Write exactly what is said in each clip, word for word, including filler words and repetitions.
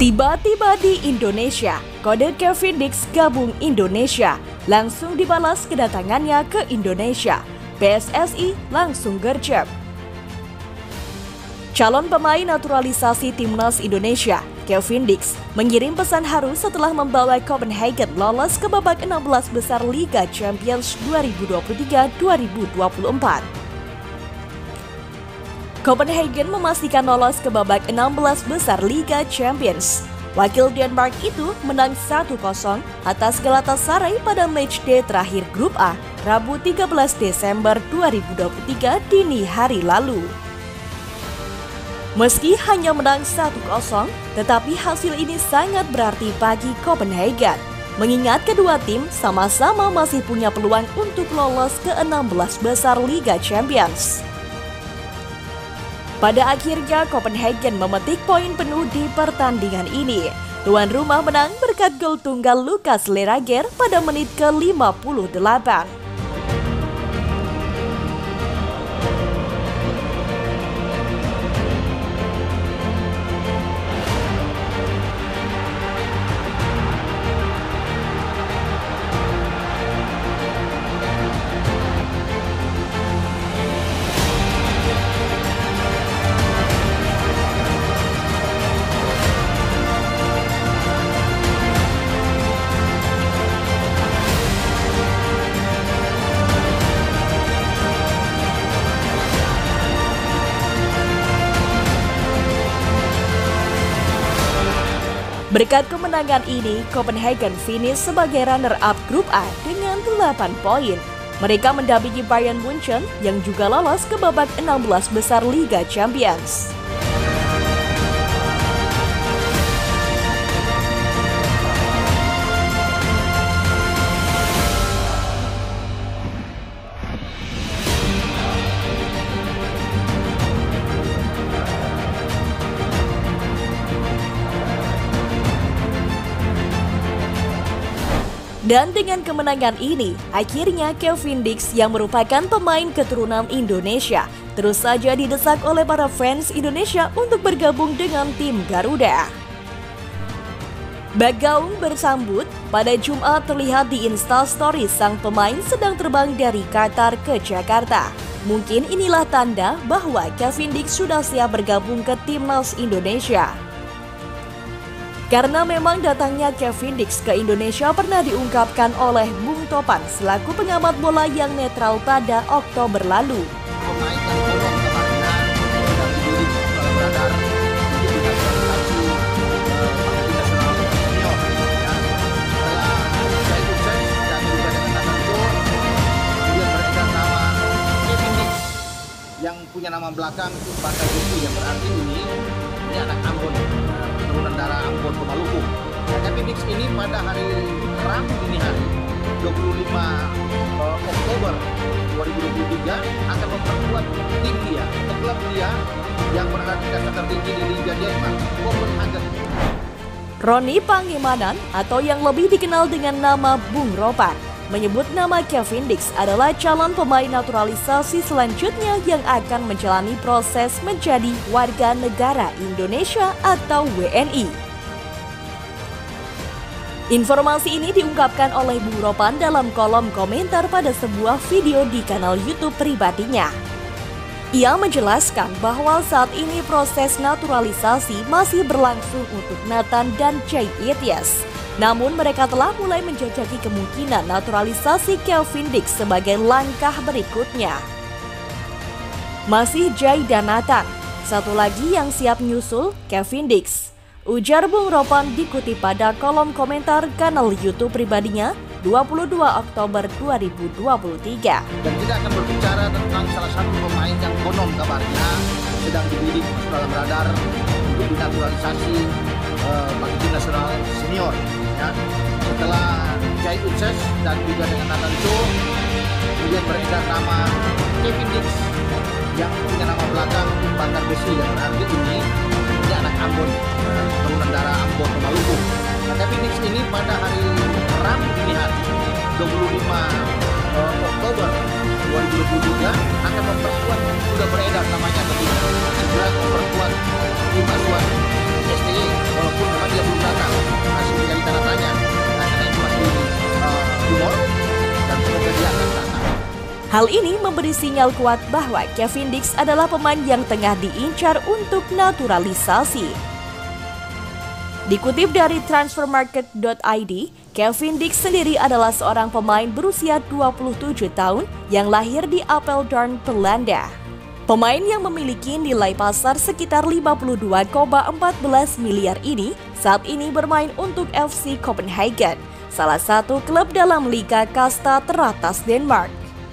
Tiba-tiba di Indonesia, kode Kevin Dix gabung Indonesia. Langsung dibalas kedatangannya ke Indonesia. P S S I langsung gercep. Calon pemain naturalisasi timnas Indonesia, Kevin Dix, mengirim pesan haru setelah membawa Copenhagen lolos ke babak enam belas besar Liga Champions dua ribu dua puluh tiga dua ribu dua puluh empat. Copenhagen memastikan lolos ke babak enam belas besar Liga Champions. Wakil Denmark itu menang satu kosong atas Galatasaray pada matchday terakhir Grup A, Rabu tiga belas Desember dua ribu dua puluh tiga dini hari lalu. Meski hanya menang satu kosong, tetapi hasil ini sangat berarti bagi Copenhagen, mengingat kedua tim sama-sama masih punya peluang untuk lolos ke enam belas besar Liga Champions. Pada akhirnya Copenhagen memetik poin penuh di pertandingan ini. Tuan rumah menang berkat gol tunggal Lucas Lerager pada menit ke lima puluh delapan. Berkat kemenangan ini, Copenhagen finish sebagai runner-up Grup A dengan delapan poin. Mereka mendampingi Bayern Munchen yang juga lolos ke babak enam belas besar Liga Champions. Dan dengan kemenangan ini, akhirnya Kevin Dix yang merupakan pemain keturunan Indonesia terus saja didesak oleh para fans Indonesia untuk bergabung dengan tim Garuda. Bagaung bersambut, pada Jumat terlihat di Instastory sang pemain sedang terbang dari Qatar ke Jakarta. Mungkin inilah tanda bahwa Kevin Dix sudah siap bergabung ke timnas Indonesia. Karena memang datangnya Kevin Dix ke Indonesia pernah diungkapkan oleh Bung Topan selaku pengamat bola yang netral pada Oktober lalu. Yang punya nama belakang itu Bangka Besi, yang berarti ini ini anak Ambon, keturunan darah Ambon ke Maluku. Nah, Kevin Dix ini pada hari Rabu dini hari dua puluh lima Oktober dua ribu dua puluh tiga akan memperkuat tim dia, klub dia yang berada di kasta tertinggi di Liga Denmark, Copenhagen. Roni Pangimanan atau yang lebih dikenal dengan nama Bung Ropan menyebut nama Kevin Dix adalah calon pemain naturalisasi selanjutnya yang akan menjalani proses menjadi warga negara Indonesia atau W N I. Informasi ini diungkapkan oleh Bung Ropan dalam kolom komentar pada sebuah video di kanal YouTube pribadinya. Ia menjelaskan bahwa saat ini proses naturalisasi masih berlangsung untuk Nathan dan Jay Ityas. Namun mereka telah mulai menjajaki kemungkinan naturalisasi Kevin Dix sebagai langkah berikutnya. Masih Jay dan Nathan, satu lagi yang siap nyusul Kevin Dix, ujar Bung Ropan dikutip pada kolom komentar kanal YouTube pribadinya dua puluh dua Oktober dua ribu dua puluh tiga. Dan kita akan berbicara tentang salah satu pemain yang konon kabarnya sedang dibidik dalam radar untuk dinaturalisasi uh, bagi tim nasional senior. Ya, setelah Jay Utses dan juga dengan Nathan Cho, kemudian beredar nama Kevin Dix yang punya nama belakang Bangka Besi, yang berarti ini ini anak Ambon, keturunan darah Ambon ke Maluku. Nah, Kevin Dix ini pada hari Rabu dini hari dua puluh lima Oktober dua ribu dua puluh tiga akan memperkuat, sudah beredar namanya, tapi segera memperkuat tim asuhan S T Y, walaupun memang dia Hal ini memberi sinyal kuat bahwa Kevin Dix adalah pemain yang tengah diincar untuk naturalisasi. Dikutip dari transfermarket dot i d, Kevin Dix sendiri adalah seorang pemain berusia dua puluh tujuh tahun yang lahir di Apeldoorn, Belanda. Pemain yang memiliki nilai pasar sekitar lima puluh dua koma empat belas miliar ini saat ini bermain untuk F C Copenhagen, salah satu klub dalam Liga Kasta teratas Denmark.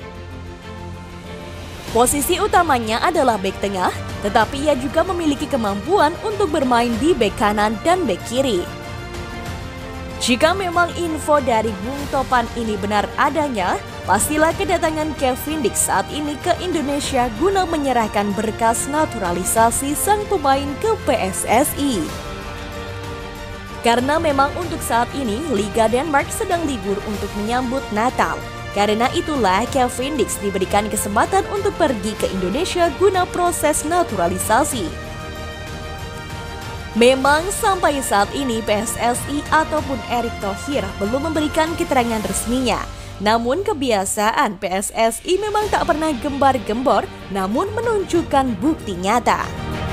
Posisi utamanya adalah bek tengah, tetapi ia juga memiliki kemampuan untuk bermain di bek kanan dan bek kiri. Jika memang info dari Bung Topan ini benar adanya, pastilah kedatangan Kevin Dix saat ini ke Indonesia guna menyerahkan berkas naturalisasi sang pemain ke P S S I. Karena memang untuk saat ini Liga Denmark sedang libur untuk menyambut Natal. Karena itulah Kevin Dix diberikan kesempatan untuk pergi ke Indonesia guna proses naturalisasi. Memang sampai saat ini P S S I ataupun Erick Thohir belum memberikan keterangan resminya. Namun kebiasaan P S S I memang tak pernah gembar-gembor, namun menunjukkan bukti nyata.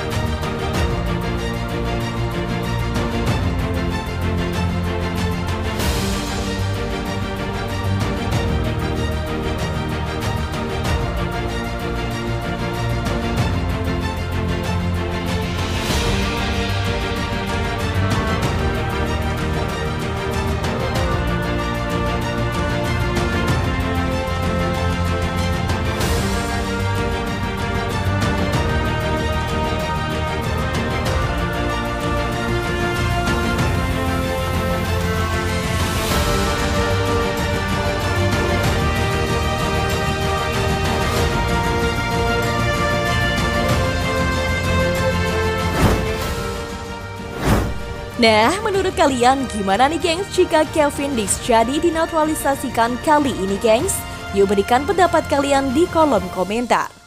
Nah, menurut kalian gimana nih gengs jika Kevin Dix jadi dinaturalisasikan kali ini gengs? Yuk berikan pendapat kalian di kolom komentar.